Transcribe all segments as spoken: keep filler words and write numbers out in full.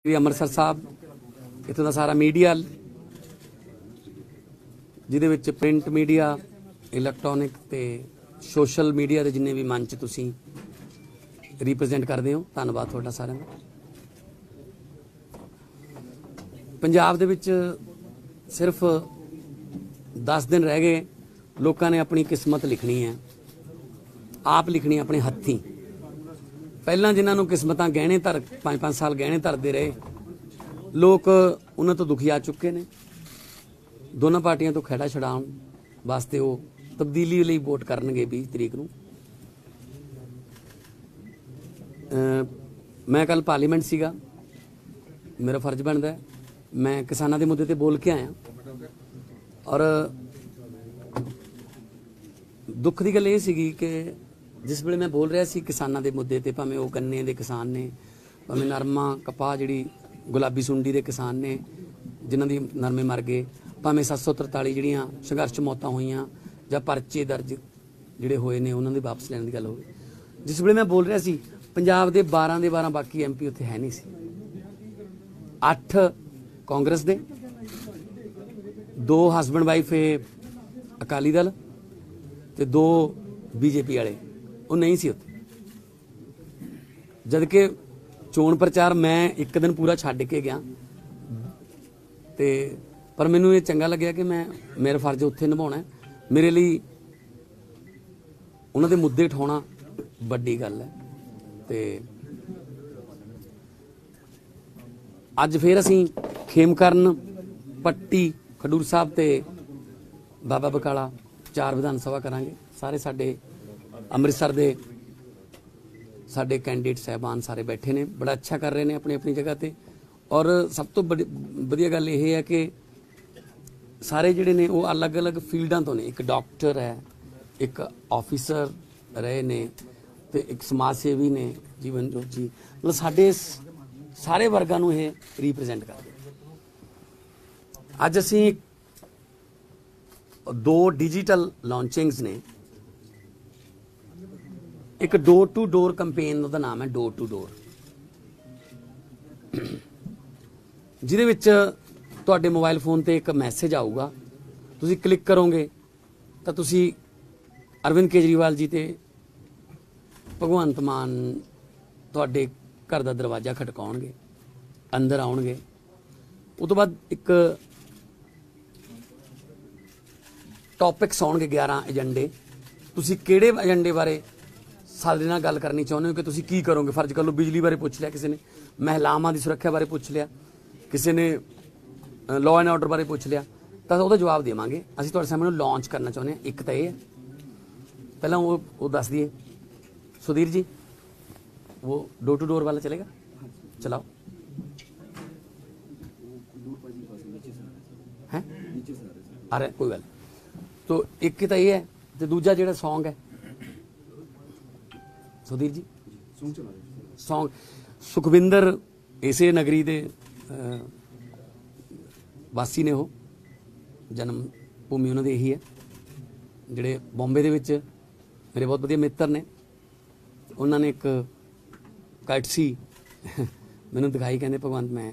ਅੰਮ੍ਰਿਤਸਰ ਸਾਹਿਬ ਇੱਥੋਂ ਦਾ ਸਾਰਾ ਮੀਡੀਆ ਜਿਹਦੇ ਵਿੱਚ ਪ੍ਰਿੰਟ ਮੀਡੀਆ ਇਲੈਕਟ੍ਰੋਨਿਕ ਤੇ ਸੋਸ਼ਲ ਮੀਡੀਆ ਦੇ ਜਿੰਨੇ ਵੀ ਮੰਚ ਤੁਸੀਂ ਰਿਪਰੈਜ਼ੈਂਟ ਕਰਦੇ ਹੋ, ਧੰਨਵਾਦ ਤੁਹਾਡਾ ਸਾਰਿਆਂ ਦਾ। ਪੰਜਾਬ ਦੇ ਵਿੱਚ ਸਿਰਫ दस दिन रह गए, लोगों ने अपनी किस्मत लिखनी है, आप लिखनी अपने हत्थी। पहला जिन्होंने किस्मत गहने धर पाँच पाँच साल गहने धरते रहे लोग उन्होंने तो दुखी आ चुके हैं। दोनों पार्टियां तो खैड़ा छड़ाउण वास्ते वो तब्दीली लिए वोट करनगे बीस तरीक नूं। मैं कल पार्लीमेंट सीगा, मेरा फर्ज बनता है, मैं किसानों के मुद्दे ते बोल के आया और दुख की गल ये कि जिस वे मैं बोल रहा सी किसानों के मुद्दे ते, भावें वो गन्ने के किसान ने, भावें नरमा कपाह जी गुलाबी सुंडी के किसान ने जिन्हों की नरमे मर गए, भावें सत्त सौ तरताली जड़ियाँ संघर्ष मौतां हुई या परचे दर्ज जोड़े होए ने उन्होंने वापस लैने की गल हो। जिस वे मैं बोल रहा सी पंजाब के बारह के बारह बाकी एम पी उत्थे है नहीं सी, अठ कांग्रेस दे, दो हसबैंड वाइफ अकाली दल ते दो बीजेपी वाले वो नहीं सी उत्थे। जबकि चोण प्रचार मैं एक दिन पूरा छड्ड के गया ते पर मैनूं ये चंगा लग्या कि मैं मेरा फर्ज उत्थे निभाउणा है। मेरे लिए उन्हां दे मुद्दे उठाउणा वड्डी गल है। ते अज फिर असीं खेमकरन पट्टी खडूर साहब ते बाबा बकाला चार विधान सभा करांगे। सारे साडे अमृतसर दे साडे कैंडिडेट साहबान सारे बैठे ने, बड़ा अच्छा कर रहे हैं अपनी अपनी जगह ते। और सब तो बड़ी वधिया गल यह है कि सारे जिहड़े ने वो अलग अलग फील्डां तो ने, एक डॉक्टर है, एक ऑफिसर रहे ने ते एक समाज सेवी ने जीवन जोत जी, मतलब साडे सारे वर्गां नूं ये रिप्रजेंट करदे। अज असीं दो डिजिटल लॉन्चिंग्स ने, एक डोर टू डोर कंपेन का नाम है डोर टू डोर, जिहदे विच तुहाडे मोबाइल फोन ते एक मैसेज आऊगा, तुसीं क्लिक करोगे तो तुसीं अरविंद केजरीवाल जी ते भगवंत मान तुहाडे घर का दरवाजा खटकाउणगे, अंदर आउणगे। उस तो बाद एक टॉपिक्स आउणगे ग्यारह एजेंडे, तुसीं किहड़े एजेंडे बारे साडे नाल गल करनी चाहुंदे हो कि तुसीं की करोगे। फर्ज कर लो बिजली बारे पुछ लिया, किसी ने महिलावां दी सुरक्षा बारे पुछ लिया, किसी ने लॉ एंड ऑर्डर बारे पुछ लिया, तो उसका जवाब देवांगे। असीं तुहाडे सामने लॉन्च करना चाहुंदे हां। एक तो ये पहला वो वो दस दिए सुधीर जी, वो डोर टू डोर वाला चलेगा, चलाओ। है अरे कोई गल। तो एक तो ये है, तो दूजा जो सॉन्ग है सुधीर जी सॉन्ग सुखविंदर इसे नगरी दे वासी ने, वो जन्म भूमि उन्होंने यही है। जिहड़े बॉम्बे दे विच मेरे बहुत वधिया मित्र ने, उन्होंने एक कैटसी मैनूं दिखाई, कहते भगवंत मैं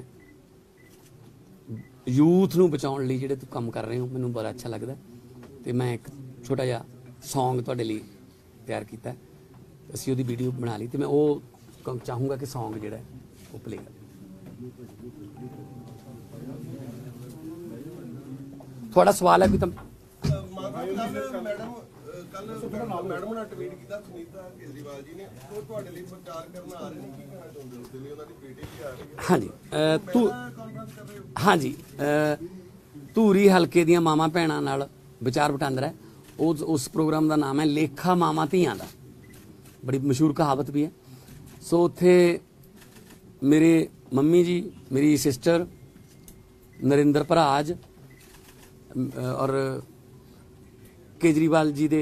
यूथ नूं बचाउण लई जिहड़े तू काम कर रहे हो मैनूं बड़ा अच्छा लगदा, तो मैं एक छोटा जिहा सॉन्ग तुहाडे लई तैयार कीता, असीं उहदी वीडियो बना ली, तो मैं वो चाहूँगा कि सॉन्ग जिहड़ा है वो प्ले कर। थोड़ा सवाल है कोई तो मैडम ने ट्वीट किया सुनीता केजरीवाल जी ने, वो ਤੁਹਾਡੇ ਲਈ ਪ੍ਰਚਾਰ ਕਰਨ ਆ ਰਹੇ ਨੇ, ਕੀ ਕਹਿਣਾ ਚਾਹੁੰਦੇ ਹੋ? ਦਿੱਲੀ ਉਹਨਾਂ ਦੀ ਬੇਟੀ ਵੀ ਆ ਰਹੀ ਹੈ। हाँ जी तू हाँ जी ਧੂਰੀ ਹਲਕੇ ਦੀਆਂ ਮਾਵਾਂ ਭੈਣਾਂ ਨਾਲ ਵਿਚਾਰ ਵਟਾਂਦਰਾ ਹੈ। ਉਸ ਉਸ ਪ੍ਰੋਗਰਾਮ ਦਾ ਨਾਮ ਹੈ ਲੇਖਾ ਮਾਵਾਂ ਧੀਆਂ ਦਾ, बड़ी मशहूर कहावत भी है। सो उत्थे मेरे मम्मी जी, मेरी सिस्टर नरेंद्र भराज और केजरीवाल जी दे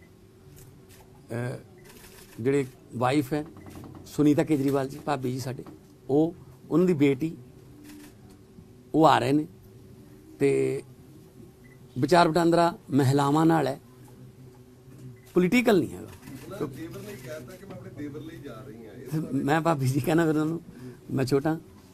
जिहड़े वाइफ है सुनीता केजरीवाल जी, भाभी जी साडे, वो उन्हां दी बेटी वो आ रहे ने, ते विचार वटांदरा महिलावां नाल है, पोलीटिकल नहीं है। देवर ने कहता कि मैं अपने देवर ले जा रही हैं। मैं भाभी जी कहना फिर उन्होंने, मैं छोटा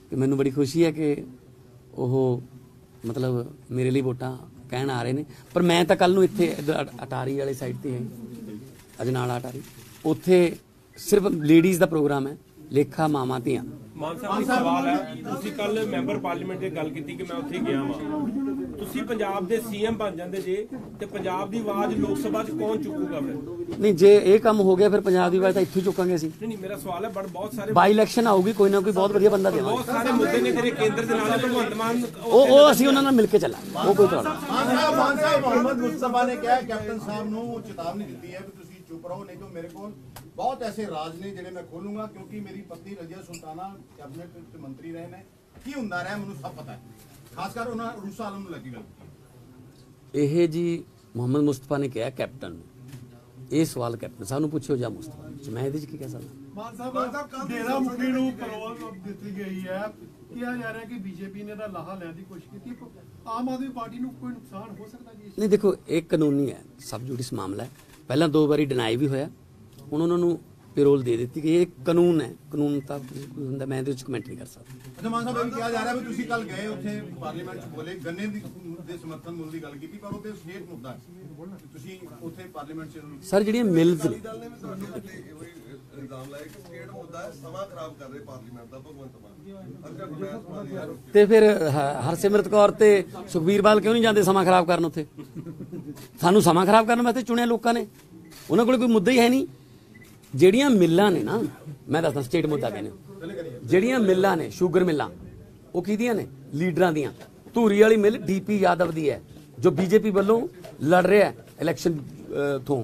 कि मैनू बड़ी खुशी है कि वो मतलब मेरे लिए वोटां कहण आ रहे ने। पर मैं तो कल नूं इत्थे इधर अटारी वाली साइड ते है अजनाला अटारी, उत्थे सिर्फ लेडीज़ का प्रोग्राम है, लेखा मावां धीआं। ਮਾਨ ਸਾਹਿਬ ਇੱਕ ਸਵਾਲ ਹੈ, ਤੁਸੀਂ ਕੱਲ ਮੈਂਬਰ ਪਾਰਲੀਮੈਂਟ ਦੀ ਗੱਲ ਕੀਤੀ ਕਿ ਮੈਂ ਉੱਥੇ ਗਿਆ ਵਾਂ, ਤੁਸੀਂ ਪੰਜਾਬ ਦੇ ਸੀਐਮ ਬਣ ਜਾਂਦੇ ਜੇ ਤੇ ਪੰਜਾਬ ਦੀ ਆਵਾਜ਼ ਲੋਕ ਸਭਾ 'ਚ ਕੌਣ ਚੁੱਕੂਗਾ ਫਿਰ? नहीं जे ये काम हो गया फिर पंजाब की आवाज़ तो इत्थों चुकांगे असीं। ਨਹੀਂ ਨਹੀਂ ਮੇਰਾ ਸਵਾਲ ਹੈ ਬੜ ਬਹੁਤ ਸਾਰੇ बाई इलैक्शन आऊगी, कोई ना कोई बहुत वधिया बंदा देवांगे। ਬਹੁਤ ਸਾਰੇ ਮੁੱਦੇ ਨੇ ਜਿਹੜੇ ਕੇਂਦਰ ਦੇ ਨਾਲ ਭਗਵੰਤ ਮਾਨ ਉਹ ਉਹ ਅਸੀਂ ਉਹਨਾਂ ਨਾਲ ਮਿਲ ਕੇ ਚੱਲਾਂਗੇ, ਉਹ ਕੋਈ ਪ੍ਰੋਬਲਮ ਮਾਨ ਸਾਹਿਬ ਮਾਨ ਸਾਹਿਬ ਮੁਹੰਮਦ ਮੁਸਤਫਾ ਨੇ ਕਿਹਾ ਕੈਪਟਨ ਸਾਹਿਬ ਨੂੰ ਚੇਤਾਵਨੀ ਦਿੱਤੀ ਹੈ ਕਿ ਤੁਸੀਂ ਚੁੱਪ ਰਹੋ, ਨਹੀਂ ਤਾਂ ਮੇਰੇ ਕੋਲ ਬਹੁਤ ਐਸੇ ਰਾਜ ਨੇ ਜਿਹੜੇ ਮੈਂ ਖੋਲੂੰਗਾ, ਕਿਉਂਕਿ ਮੇਰੀ ਪਤਨੀ ਰਜ਼ੀਆ ਸੁਲਤਾਨਾ ਕੈਬਨਿਟ ਵਿੱਚ ਮੰਤਰੀ ਰਹੇ ਨੇ, ਕੀ ਹੁੰਦਾ ਰਿਹਾ ਮੈਨੂੰ ਸਭ ਪਤਾ ਹੈ, ਖਾਸ ਕਰ ਉਹਨਾਂ ਰੂਸਾ ਆਲਮ ਨੂੰ ਲੱਗੀ ਗੱਲ। ਇਹ ਜੀ ਮੁਹੰਮਦ ਮੁਸਤਫਾ ਨੇ ਕਿਹਾ ਕੈਪਟਨ ਨੂੰ, ਇਹ ਸਵਾਲ ਕੈਪਟਨ ਸਾਹਿਬ ਨੂੰ ਪੁੱਛਿਓ ਜਾਂ ਮੁਸਤਫਾ ਨੂੰ, ਮੈਂ ਇਹਦੇ 'ਚ ਕੀ ਕਹਿ ਸਕਦਾ। ਮਾਨ ਸਾਹਿਬ ਡੇਰਾ ਮੁਖੀ ਨੂੰ ਪਰੋਲ ਦਿੱਤੀ ਗਈ ਹੈ, ਕਿਹਾ ਜਾ ਰਿਹਾ ਕਿ ਬੀਜੇਪੀ ਨੇ ਦਾ ਲਾਹਾ ਲੈਣ ਦੀ ਕੋਸ਼ਿਸ਼ ਕੀਤੀ, ਆਮ ਆਦਮੀ ਪਾਰਟੀ ਨੂੰ ਕੋਈ ਨੁਕਸਾਨ ਹੋ ਸਕਦਾ ਜੀ? ਨਹੀਂ ਦੇਖੋ, ਇਹ ਕਾਨੂੰਨੀ ਹੈ, ਸਬ ਜੁਡਿਸ ਮਾਮਲਾ ਹੈ, ਪਹਿਲਾਂ ਦੋ ਵਾਰੀ ਡਿਨਾਈ ਵੀ ਹੋਇਆ, ਹੁਣ ਉਹਨਾਂ ਨੂੰ ਪੈਰੋਲ ਦੇ ਦਿੱਤੀ ਕਿ ਇਹ ਕਾਨੂੰਨ ਹੈ, ਕਾਨੂੰਨ ਤਾਂ ਹੁੰਦਾ, ਮੈਂ ਇਹਦੇ ਵਿੱਚ ਕਮੈਂਟ ਨਹੀਂ ਕਰ ਸਕਦਾ। ਅੱਛਾ ਮਾਨ ਸਾਹਿਬ ਇਹ ਵੀ ਕਿਹਾ ਜਾ ਰਿਹਾ ਵੀ ਤੁਸੀਂ ਕੱਲ ਗਏ ਉੱਥੇ ਪਾਰਲੀਮੈਂਟ 'ਚ ਬੋਲੇ, ਗੰਨੇ ਦੀ ਦੇ ਸਮਰਥਨ ਮੁੱਲ ਦੀ ਗੱਲ ਕੀਤੀ, ਪਰ ਉਹ ਤੇ ਸਟੇਟ ਮੁੱਦਾ ਹੈ, ਤੁਸੀਂ ਉੱਥੇ ਪਾਰਲੀਮੈਂਟ 'ਚ ਸਰ ਜਿਹੜੀਆਂ ਮਿਲਸ ਨੇ, ਦਲ ਨੇ ਵੀ ਤੁਹਾਡੇ ਉੱਤੇ ਇਹੋ ਹੀ ਇਲਜ਼ਾਮ ਲਾਇਆ ਕਿ ਸਟੇਟ ਮੁੱਦਾ ਹੈ, ਸਮਾਂ ਖਰਾਬ ਕਰ ਰਹੇ ਪਾਰਲੀਮੈਂਟ ਦਾ ਭਗਵੰਤ ਮਾਨ। ਅੱਛਾ ਗੁਰਮੇਲ ਮਾਨ ਯਾਰ ਤੇ ਫਿਰ ਹ- ਹਰਸਿਮਰਤ ਕੌਰ ਤੇ ਸੁਖਬੀਰ ਬਾਦਲ ਕਿਉਂ ਨਹੀਂ ਜਾਂਦੇ ਸਮਾਂ ਖਰਾਬ ਕਰਨ ਉੱਥੇ? ਸਾਨੂੰ ਸਮਾਂ ਖਰਾਬ ਕਰਨ ਵਾਸਤੇ ਚੁਣਿਆ ਲੋਕਾਂ ਨੇ, ਉਹਨਾਂ ਕੋਲ ਕੋਈ ਮੁੱਦਾ ਹੀ ਹੈ ਨਹੀਂ। ਜਿਹੜੀਆਂ ਮਿੱਲਾਂ ਨੇ ਨਾ, ਮੈਂ ਦੱਸਦਾ ਸਟੇਟ ਮੁੱਦਾ ਕਹਿੰਦੇ, ਜਿਹੜੀਆਂ ਮਿੱਲਾਂ ਨੇ ਸ਼ੂਗਰ ਮਿੱਲਾਂ, ਉਹ ਕਿਹਦੀਆਂ ਨੇ? ਲੀਡਰਾਂ ਦੀਆਂ। ਧੂਰੀ ਵਾਲੀ ਮਿੱਲ ਡੀਪੀ ਯਾਦਵ ਦੀ ਹੈ, ਜੋ ਬੀਜੇਪੀ ਵੱਲੋਂ ਲੜ ਰਿਹਾ ਇਲੈਕਸ਼ਨ ਤੋਂ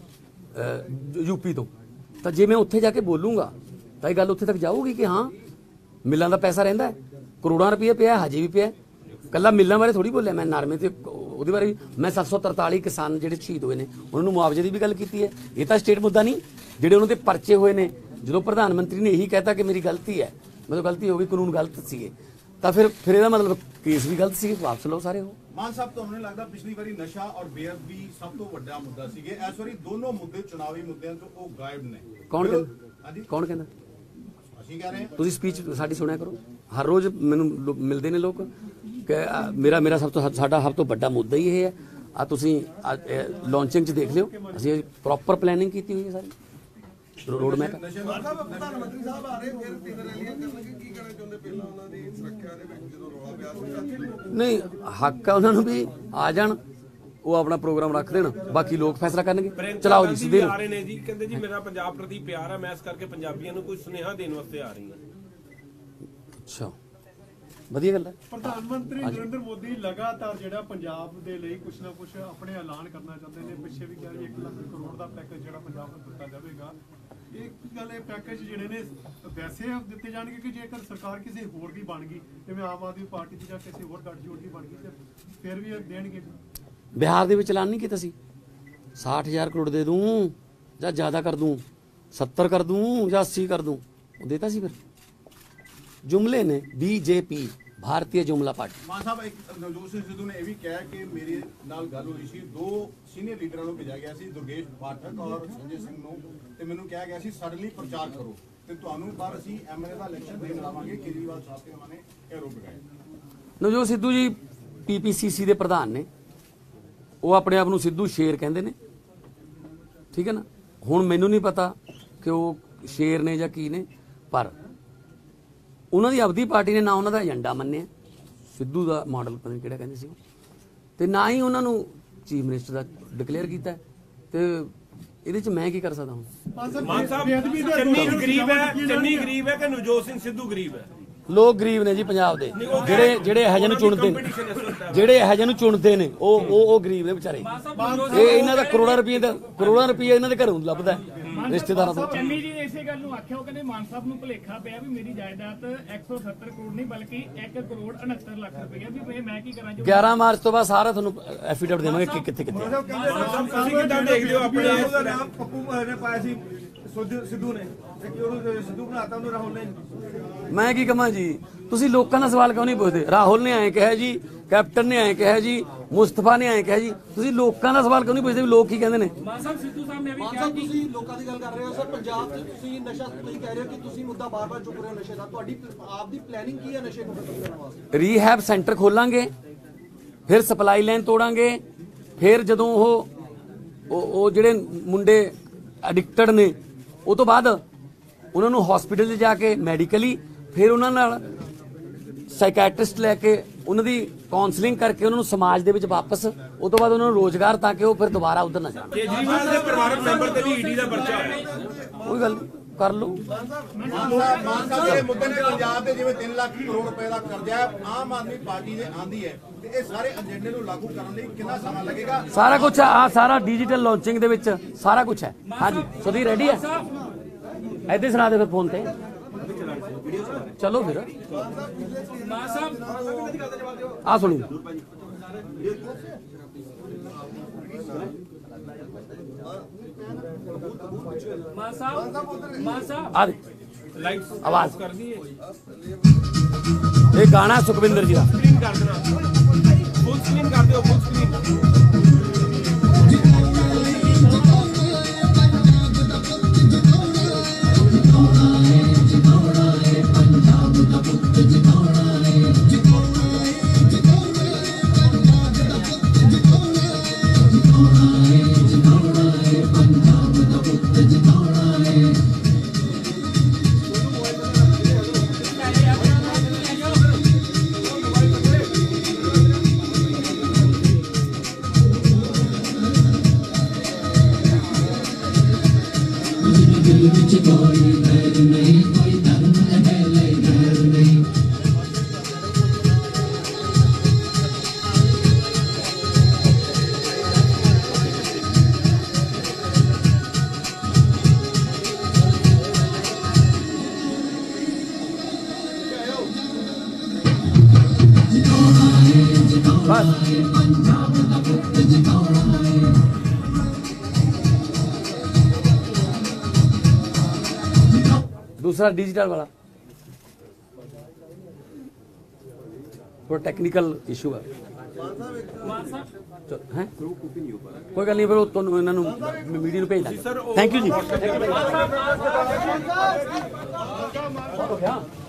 ਯੂਪੀ ਤੋਂ। ਤਾਂ ਜੇ ਮੈਂ ਉੱਥੇ ਜਾ ਕੇ ਬੋਲੂੰਗਾ ਤਾਂ ਇਹ ਗੱਲ ਉੱਥੇ ਤੱਕ ਜਾਊਗੀ ਕਿ ਹਾਂ ਮਿੱਲਾਂ ਦਾ ਪੈਸਾ ਰਹਿੰਦਾ ਹੈ, ਕਰੋੜਾਂ ਰੁਪਏ ਪਿਆ, ਹਜੇ ਵੀ ਪਿਆ। ਕੱਲਾ ਮਿੱਲਾਂ ਬਾਰੇ ਥੋੜੀ ਬੋਲਿਆ ਮੈਂ, ਨਰਮੇ ਤੇ ਉਹਦੇ ਬਾਰੇ ਵੀ ਮੈਂ ਸੱਤ ਸੌ ਤਰਤਾਲੀ ਕਿਸਾਨ ਜਿਹੜੇ ਸ਼ਹੀਦ ਹੋਏ ਨੇ ਉਹਨਾਂ ਨੂੰ ਮੁਆਵਜ਼ੇ ਦੀ ਵੀ ਗੱਲ ਕੀਤੀ ਹੈ। ਇਹ ਤਾਂ ਸਟੇਟ ਮੁੱਦਾ ਨਹੀਂ। ਜਿਹੜੇ ਉਹਨਾਂ ਦੇ ਪਰਚੇ ਹੋਏ ਨੇ, ਜਦੋਂ ਪ੍ਰਧਾਨ ਮੰਤਰੀ ਨੇ ਇਹੀ ਕਹਿਤਾ ਕਿ ਮੇਰੀ ਗਲਤੀ ਹੈ, ਮਤਲਬ ਗਲਤੀ ਹੋ ਗਈ, ਕਾਨੂੰਨ ਗਲਤ ਸੀਗੇ, ਤਾਂ ਫਿਰ ਫਿਰ ਇਹਦਾ ਮਤਲਬ ਕੇਸ ਵੀ ਗਲਤ ਸੀਗੇ, ਵਾਪਸ ਲਓ ਸਾਰੇ। ਉਹ ਮਾਨ ਸਾਹਿਬ ਤੁਹਾਨੂੰ ਨਹੀਂ ਲੱਗਦਾ ਪਿਛਲੀ ਵਾਰੀ ਨਸ਼ਾ ਔਰ ਬੇਅਦਬੀ ਸਭ ਤੋਂ ਵੱਡਾ ਮੁੱਦਾ ਸੀਗੇ, ਇਸ ਵਾਰੀ ਦੋਨੋਂ ਮੁੱਦੇ ਚੁਣਾਵੀ ਮੁੱਦਿਆਂ ਤੋਂ ਉਹ ਗਾਇਬ ਨੇ? ਕੌਣ ਹਾਂਜੀ ਕਹਿੰਦਾ? ਕੌਣ ਕਹਿੰਦਾ? ਅਸੀਂ ਕਹਿ ਰਹੇ ਹਾਂ। ਤੁਸੀਂ ਸਪੀਚ ਸਾਡੀ ਸੁਣਿਆ ਕਰੋ, ਹਰ ਰੋਜ਼ ਮੈਨੂੰ ਲੋ- ਮਿਲਦੇ ਨੇ ਲੋਕ ਕਿ ਅ, ਮੇਰਾ ਮੇਰਾ ਸਭ ਤੋਂ ਸਾਡਾ ਸਭ ਤੋਂ ਵੱਡਾ ਮੁੱਦਾ ਹੀ ਇਹ ਹੈ। ਆ ਤੁਸੀਂ ਲਾਂਚਿੰਗ 'ਚ ਦੇਖ ਲਿਓ, ਅਸੀਂ ਪ੍ਰੋਪਰ ਪਲੈਨਿੰਗ ਕੀਤੀ ਹੋਈ ਹੈ ਸਾਰੀ ਰੋਡ ਮੈਪ। ਪ੍ਰਧਾਨ ਮੰਤਰੀ ਸਾਹਿਬ ਆ ਰਹੇ, ਫਿਰ ਤਿੰਨ ਰੈਲੀਆਂ ਕਰਨਗੇ, ਕੀ ਕਹਿਣਾ ਚਾਹੁੰਦੇ? ਪਹਿਲਾਂ ਉਹਨਾਂ ਦੀ ਸੁਰੱਖਿਆ ਦੇ ਵਿੱਚ ਜਦੋਂ ਰੌਲਾ ਪਿਆ ਸੀ, ਨਹੀਂ ਹੱਕ ਆ ਉਹਨਾਂ ਨੂੰ ਵੀ ਆ ਜਾਣ, ਉਹ ਆਪਣਾ ਪ੍ਰੋਗਰਾਮ ਰੱਖ ਦੇਣ, ਬਾਕੀ ਲੋਕ ਫੈਸਲਾ ਕਰਨਗੇ। ਚਲਾਓ ਜੀ ਸਿੱਧੇ ਆ ਰਹੇ ਨੇ ਜੀ, ਕਹਿੰਦੇ ਜੀ ਮੇਰਾ ਪੰਜਾਬ ਪ੍ਰਤੀ ਪਿਆਰ ਹੈ, ਮੈਂ ਇਸ ਕਰਕੇ ਪੰਜਾਬੀਆਂ ਨੂੰ ਕੋਈ ਸੁਨੇਹਾ ਦੇਣ ਵਾਸਤੇ ਆ ਰਹੀ ਹਾਂ। ਅੱਛਾ, ਵਧੀਆ ਗੱਲ ਹੈ। ਪ੍ਰਧਾਨ ਮੰਤਰੀ ਨਰਿੰਦਰ ਮੋਦੀ ਲਗਾਤਾਰ ਜਿਹੜਾ ਪੰਜਾਬ ਦੇ ਲਈ ਕੁਝ ਨਾ ਕੁਝ ਆਪਣੇ ਐਲਾਨ ਕਰਨਾ ਚਾਹੁੰਦੇ ਨੇ, ਪਿੱਛੇ ਵੀ ਕਿਹਾ ਜੀ ਇੱਕ ਲੱਖ ਕਰੋੜ ਦਾ ਪੈਕੇਜ ਜਿਹੜਾ ਪੰਜਾਬ ਨੂੰ ਦਿੱਤਾ ਜਾਵੇਗਾ। ਇਹ ਗੱਲ ਇਹ ਪੈਕੇਜ ਜਿਹੜੇ ਨੇ ਵੈਸੇ ਦਿੱਤੇ ਜਾਣਗੇ ਕਿ ਜੇਕਰ ਸਰਕਾਰ ਕਿਸੇ ਹੋਰ ਦੀ ਬਣ ਗਈ, ਜਿਵੇਂ ਆਮ ਆਦਮੀ ਪਾਰਟੀ ਦੀ ਜਾਂ ਕਿਸੇ ਹੋਰ ਗੱਠਜੋੜ ਦੀ ਬਣ ਗਈ, ਤੇ ਫਿਰ ਵੀ ਇਹ ਦੇਣਗੇ? ਬਿਹਾਰ ਦੇ ਵਿੱਚ ਐਲਾਨ ਨਹੀਂ ਕੀਤਾ ਸੀ, ਸਾਠ ਹਜ਼ਾਰ ਕਰੋੜ ਦੇ ਦੂੰ ਜਾਂ ਜ਼ਿਆਦਾ ਕਰ ਦੂੰ, ਸੱਤਰ ਕਰ ਦੂੰ ਜਾਂ ਅੱਸੀ ਕਰ ਦੂੰ, ਉਹ ਦੇਤਾ ਸੀ। ਫਿਰ ਜੁਮਲੇ ਨੇ ਬੀਜੇਪੀ ਭਾਰਤੀ ਜੁਮਲਾ ਪਾਰਟੀ। ਮਾਨ ਸਾਹਿਬ ਇੱਕ ਨਵਜੋਤ ਸਿੰਘ ਸਿੱਧੂ ਨੇ ਇਹ ਵੀ ਕਿਹਾ ਕਿ ਮੇਰੇ ਨਾਲ ਗੱਲ ਹੋਈ ਸੀ, ਦੋ ਸੀਨੀਅਰ ਲੀਡਰਾਂ ਨੂੰ ਭੇਜਿਆ ਗਿਆ ਸੀ, ਦੁਰਗੇਸ਼ ਪਾਠਕ ਔਰ ਸੰਜੇ ਸਿੰਘ ਨੂੰ, ਤੇ ਮੈਨੂੰ ਕਿਹਾ ਗਿਆ ਸੀ ਸਾਡੇ ਲਈ ਪ੍ਰਚਾਰ ਕਰੋ ਤੇ ਤੁਹਾਨੂੰ ਬਾਹਰ ਅਸੀਂ ਐਮਐਲਏ ਦਾ ਇਲੈਕਸ਼ਨ ਦੇਣ ਲਾਵਾਂਗੇ। ਕੇਜਰੀਵਾਲ ਸਾਹਿਬ ਤੇ ਉਹਨਾਂ ਨੇ ਇਹ ਆਰੋਪ ਲਗਾਇਆ। ਨਵਜੋਤ ਸਿੱਧੂ ਜੀ ਪੀਪੀਸੀਸੀ ਦੇ ਪ੍ਰਧਾਨ ਨੇ, ਉਹ ਆਪਣੇ ਆਪ ਨੂੰ ਸਿੱਧੂ ਸ਼ੇਰ ਕਹਿੰਦੇ ਨੇ, ਠੀਕ ਹੈ ਨਾ। ਹੁਣ ਮੈਨੂੰ ਨਹੀਂ ਪਤਾ ਕਿ ਉਹ ਸ਼ੇਰ ਨੇ ਜਾਂ ਕੀ ਨੇ, ਪਰ ਉਹਨਾਂ ਦੀ ਆਪਦੀ ਪਾਰਟੀ ਨੇ ਨਾ ਉਹਨਾਂ ਦਾ ਏਜੰਡਾ ਮੰਨਿਆ, ਸਿੱਧੂ ਦਾ ਮਾਡਲ ਪਤਾ ਨਹੀਂ ਕਿਹੜਾ ਕਹਿੰਦੇ ਸੀ, ਤੇ ਨਾ ਹੀ ਉਹਨਾਂ ਨੂੰ ਚੀਫ ਮਿਨਿਸਟਰ ਦਾ ਡਿਕਲੇਅਰ ਕੀਤਾ। ਤੇ ਇਹਦੇ ਚ ਮੈਂ ਕੀ ਕਰ ਸਕਦਾ ਹੁਣ? ਮਾਨ ਸਾਹਿਬ ਚੰਨੀ ਗਰੀਬ ਹੈ, ਚੰਨੀ ਗਰੀਬ ਹੈ ਕਿ ਨਵਜੋਤ ਸਿੰਘ ਸਿੱਧੂ ਗਰੀਬ ਹੈ? ਲੋਕ ਗਰੀਬ ਨੇ ਜੀ ਪੰਜਾਬ ਦੇ, ਜਿਹੜੇ ਜਿਹੜੇ ਇਹੋ ਜਿਹੇ ਨੂੰ ਚੁਣਦੇ ਨੇ, ਜਿਹੜੇ ਇਹੋ ਜਿਹੇ ਨੂੰ ਚੁਣਦੇ ਨੇ, ਉਹ ਉਹ ਉਹ ਗਰੀਬ ਨੇ ਵਿਚਾਰੇ। ਇਹ ਇਹਨਾਂ ਦਾ ਕਰੋੜਾਂ ਰੁਪਏ ਦਾ ਕਰੋੜਾਂ ਰੁਪਏ ਇਹਨਾਂ ਦੇ ਘਰੋਂ ਲੱਭਦਾ ਰਿਸ਼ਤੇਦਾਰਾਂ ਤੋਂ। ਚੰਨੀ ਜੀ ਇਸੇ ਗੱਲ ਨੂੰ ਆਖਿਆ, ਉਹ ਕਹਿੰਦੇ ਮਾਨ ਸਾਹਿਬ ਨੂੰ ਭੁਲੇਖਾ ਪਿਆ ਵੀ ਮੇਰੀ ਜਾਇਦਾਦ ਇੱਕ ਸੌ ਸੱਤਰ ਕਰੋੜ ਨਹੀਂ ਬਲਕਿ ਇੱਕ ਕਰੋੜ ਉਨੱਤਰ ਲੱਖ ਰੁਪਏ, ਵੀ ਮੈਂ ਕੀ ਕਰਾਂ? ਜੋ ਗਿਆਰਾਂ ਮਾਰਚ ਤੋਂ ਬਾਅਦ ਸਾਰਾ ਤੁਹਾਨੂੰ ਐਫੀਡੇਵਿਟ ਦੇਵਾਂਗੇ ਕਿ ਕਿੱਥੇ ਕਿੱਥੇ। ਤੁਸੀਂ ਕਿੱਦਾਂ ਦੇਖਦੇ ਹੋ ਆਪਣੇ ਉਹਦਾ ਨਾਮ ਪੱਪੂ ਨੇ ਪਾਇਆ ਸੀ ਸਿੱਧੂ ਨੇ, ਤੇ ਕਿ ਉਹਨੂੰ ਸਿੱਧੂ ਬਣਾਤਾ ਉਹਨੂੰ ਰਾਹੁਲ ਨੇ? ਮੈਂ ਕੀ ਕਹਾਂ ਜੀ, ਤੁਸੀਂ ਲੋਕਾਂ ਦਾ ਸਵਾਲ ਕਿਉਂ ਨਹੀਂ ਪੁੱਛਦੇ? ਰਾਹੁਲ ਨੇ ਐਂ ਕਿਹਾ ਜੀ, ਕੈਪਟਨ ਨੇ ਐਂ ਕਿਹਾ ਜੀ, ਮੁਸਤਫਾ ਨੇ ਐਂ ਕਿਹਾ ਜੀ ਤੁਸੀਂ ਲੋਕਾਂ ਦਾ ਸਵਾਲ ਕਿਉਂ ਨਹੀਂ ਪੁੱਛਦੇ ਵੀ ਲੋਕ ਕੀ ਕਹਿੰਦੇ ਨੇ। ਮਾਨ ਸਾਹਿਬ ਸਿੱਧੂ ਸਾਹਿਬ ਨੇ ਵੀ ਕਿਹਾ ਕਿ ਤੁਸੀਂ ਲੋਕਾਂ ਦੀ ਗੱਲ ਕਰ ਰਹੇ ਹੋ ਸਰ, ਪੰਜਾਬ 'ਚ ਤੁਸੀਂ ਨਸ਼ਾ ਤੁਸੀਂ ਕਹਿ ਰਹੇ ਹੋ ਕਿ ਤੁਸੀਂ ਮੁੱਦਾ ਬਾਰ-ਬਾਰ ਚੁੱਕ ਰਹੇ ਹੋ ਨਸ਼ੇ ਦਾ, ਤੁਹਾਡੀ ਆਪ ਦੀ ਪਲੈਨਿੰਗ ਕੀ ਹੈ ਨਸ਼ੇ ਨੂੰ ਖਤਮ ਕਰਨ ਵਾਸਤੇ? ਰੀਹੈਬ ਸੈਂਟਰ ਖੋਲਾਂਗੇ, ਫਿਰ ਸਪਲਾਈ ਲਾਈਨ ਤੋੜਾਂਗੇ, ਫਿਰ ਜਦੋਂ ਉਹ ਉਹ ਉਹ ਜਿਹੜੇ ਮੁੰਡੇ ਐਡਿਕਟਡ ਨੇ ਉਹ ਤੋਂ ਬਾਅਦ ਉਹਨਾਂ ਨੂੰ ਹਸਪੀਟਲ 'ਚ ਜਾ ਕੇ ਮੈਡੀਕਲੀ, ਫਿਰ ਉਹਨਾਂ ਨਾਲ ਸਾਈਕੈਟਰਿਸਟ ਲੈ ਕੇ ਉਹਨਾਂ ਦੀ ਕਾਉਂਸਲਿੰਗ ਕਰਕੇ ਉਹਨਾਂ ਨੂੰ ਸਮਾਜ ਦੇ ਵਿੱਚ ਵਾਪਸ, ਉਹ ਤੋਂ ਬਾਅਦ ਉਹਨਾਂ ਨੂੰ ਰੋਜ਼ਗਾਰ ਤਾਂ ਕਿ ਉਹ ਫਿਰ ਦੁਬਾਰਾ ਉਧਰ ਨਾ ਜਾਣ। ਕੇਜਰੀਵਾਲ ਦੇ ਪਰਿਵਾਰਕ ਮੈਂਬਰ ਤੇ ਵੀ ਈਡੀ ਦਾ ਪਰਚਾ ਹੈ, ਕੋਈ ਗੱਲ ਨੀ, ਕਰ ਲਓ। ਮਾਨ ਸਾਹਿਬ ਮਾਨ ਸਾਹਿਬ ਜਿਹੜੇ ਮੁੱਦੇ ਨੇ ਪੰਜਾਬ ਦੇ ਜਿਵੇਂ ਤਿੰਨ ਲੱਖ ਕਰੋੜ ਰੁਪਏ ਦਾ ਕਰਜ਼ਾ ਹੈ, ਆਮ ਆਦਮੀ ਪਾਰਟੀ ਦੇ ਆਂਦੀ ਹੈ ਤੇ ਇਹ ਸਾਰੇ ਏਜੰਡੇ ਨੂੰ ਲਾਗੂ ਕਰਨ ਲਈ ਕਿੰਨਾ ਸਮਾਂ ਲੱਗੇਗਾ? ਸਾਰਾ ਕੁਝ ਆ, ਸਾਰਾ ਡਿਜੀਟਲ ਲਾਂਚਿੰਗ ਦੇ ਵਿੱਚ ਸਾਰਾ ਕੁਝ ਹੈ। ਹਾਂਜੀ ਸੁਧੀ ਰੈਡੀ ਹੈ, ਐਦੇ ਸੁਣਾ ਦੇ ਫਿਰ ਫੋਨ ਤੇ, ਚਲੋ ਫਿਰ ਮਾਨ ਸਾਹਿਬ ਆ ਸੁਣੀ ਮਾਨ ਸਾਹਿਬ ਮਾਨ ਸਾਹਿਬ ਆ ਦੇ ਲਾਈਟਸ ਆਵਾਜ਼ ਕਰ ਦਈਏ, ਇਹ ਗਾਣਾ ਸੁਖਵਿੰਦਰ ਜੀ ਦਾ। ਸਕਰੀਨ ਕਰ ਦੇਣਾ, ਫੁੱਲ ਸਕਰੀਨ ਕਰ ਦਿਓ, ਫੁੱਲ ਸਕਰੀਨ। दूसरा डिजिटल वाला थोड़ा टेक्निकल इशू है, है कोई गल नहीं, फिर तुहानू इन्हां नू मीडिया नू भेज दांगे। Thank you ji.